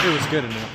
It was good enough.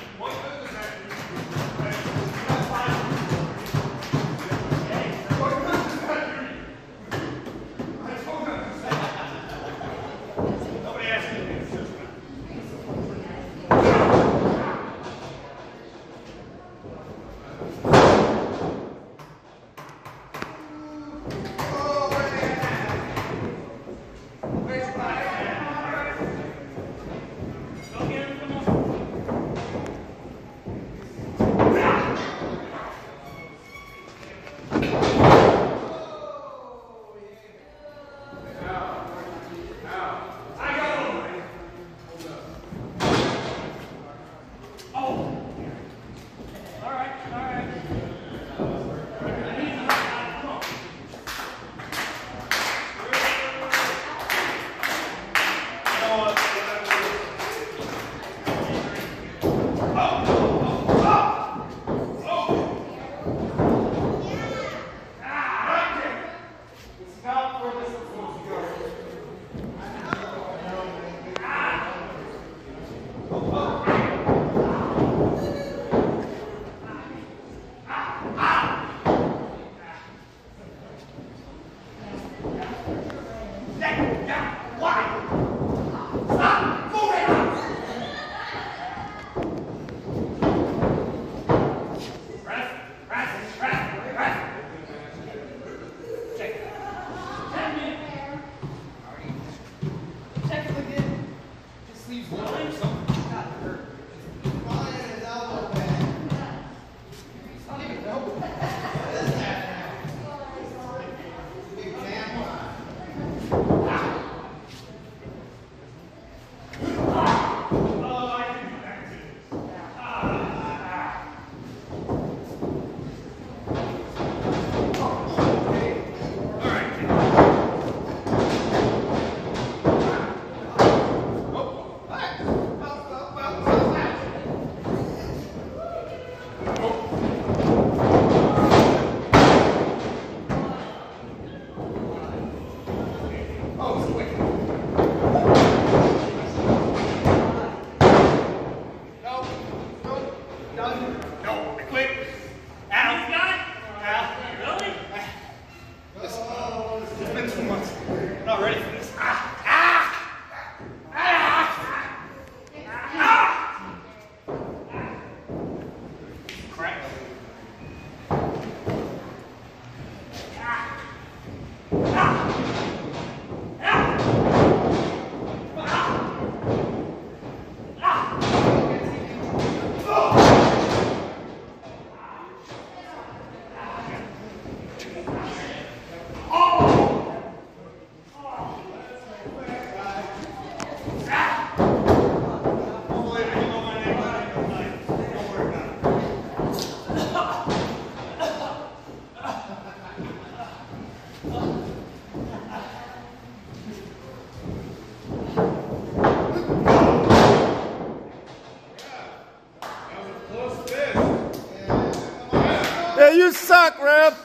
Yeah, you suck, ref.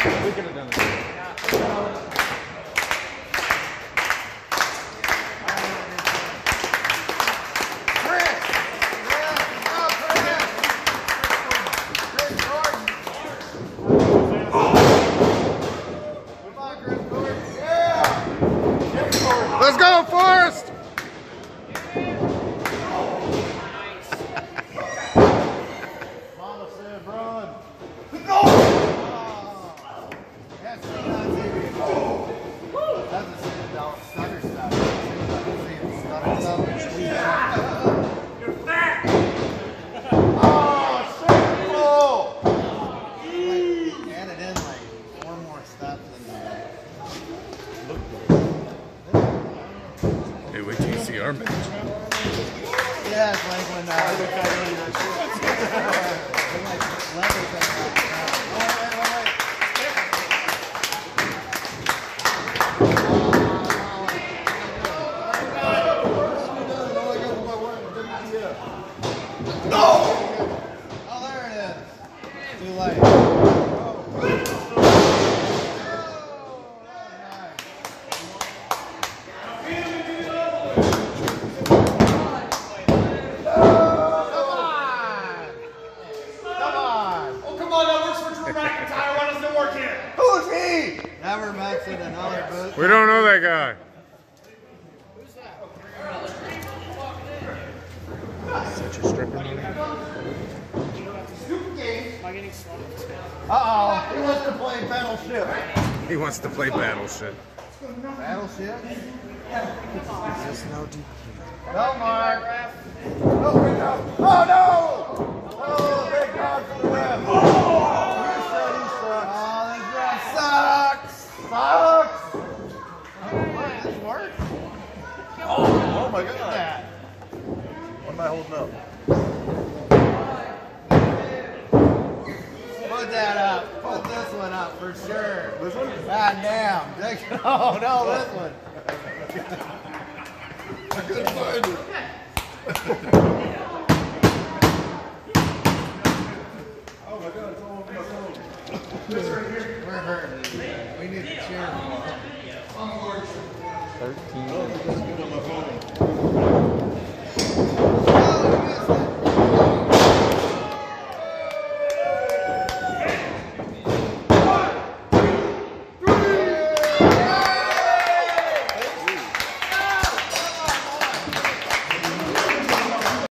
We could have done it. Let's go, Forrest! Mama said run. Oh. That's not serious. That's a stutter stuff. Stutter stuff. You're fat! Oh, simple! Like, added in like 4 more steps in there. Hey, wait till you see our match. Yeah, it's like when oh, there it is. Too late. Who's he? Never mentioned another boot. We don't know that guy. Such a stripper money. Uh-oh, he wants to play Battleship. He wants to play Battleship. Battleship? No, Mark. Oh, no! Oh, big dog for the ref. You said he sucks. Oh, this ref sucks. Sucks. Oh, this worked. Oh my Look at God. that. What am I holding up? Put that up. Put this one up for sure. This one? God damn. Oh, no, this one. I couldn't find it. Oh my God, it's all over my phone. We're hurting. We need to cheer more. 13.